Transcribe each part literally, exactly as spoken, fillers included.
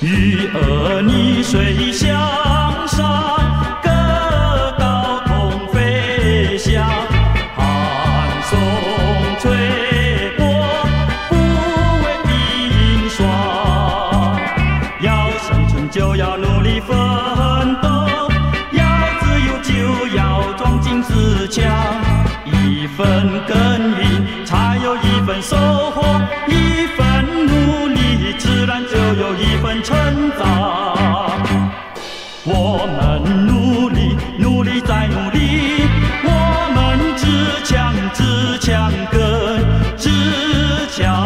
鱼儿逆水向上，歌高空飞翔。寒风吹过，不畏冰霜。要生存就要努力奋斗，要自由就要装进自强。一份耕耘才有一份收获，一份努力自然就有一份成长。我们努力，努力再努力，我们自强，自强更自强。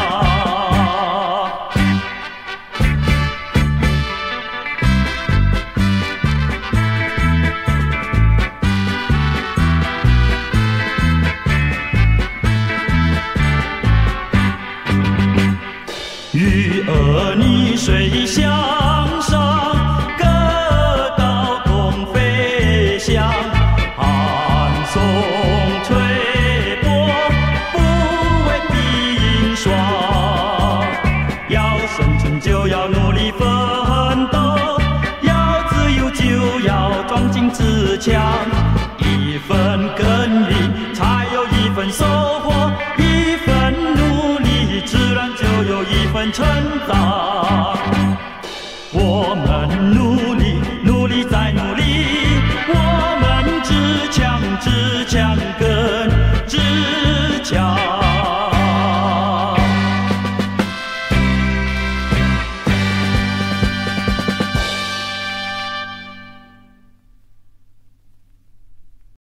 鱼儿逆水向上，歌高空飞翔。寒风吹过，不畏冰霜。要生存就要努力奋